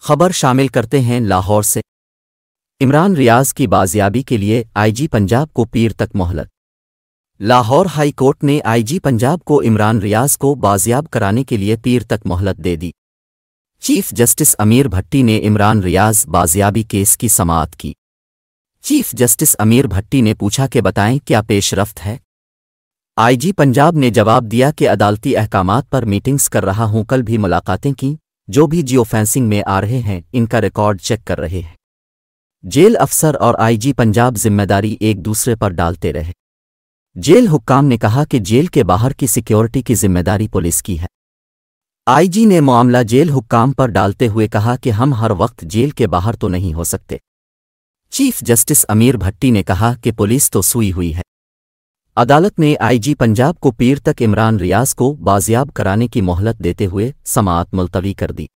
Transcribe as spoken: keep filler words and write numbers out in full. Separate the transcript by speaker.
Speaker 1: खबर शामिल करते हैं लाहौर से। इमरान रियाज की बाजियाबी के लिए आईजी पंजाब को पीर तक मोहलत। लाहौर हाई कोर्ट ने आईजी पंजाब को इमरान रियाज को बाजियाब कराने के लिए पीर तक मोहलत दे दी। चीफ जस्टिस अमीर भट्टी ने इमरान रियाज बाजियाबी केस की समाअत की। चीफ जस्टिस अमीर भट्टी ने पूछा कि बताएं क्या पेशरफ्त है। आईजी पंजाब ने जवाब दिया कि अदालती अहकामात पर मीटिंग्स कर रहा हूं, कल भी मुलाकातें की, जो भी जियो फेंसिंग में आ रहे हैं इनका रिकॉर्ड चेक कर रहे हैं। जेल अफसर और आईजी पंजाब जिम्मेदारी एक दूसरे पर डालते रहे। जेल हुक्काम ने कहा कि जेल के बाहर की सिक्योरिटी की जिम्मेदारी पुलिस की है। आईजी ने मामला जेल हुक्काम पर डालते हुए कहा कि हम हर वक्त जेल के बाहर तो नहीं हो सकते। चीफ जस्टिस अमीर भट्टी ने कहा कि पुलिस तो सुई हुई है। अदालत ने आईजी पंजाब को पीर तक इमरान रियाज को बाजियाब कराने की मोहलत देते हुए समाअत मुलतवी कर दी।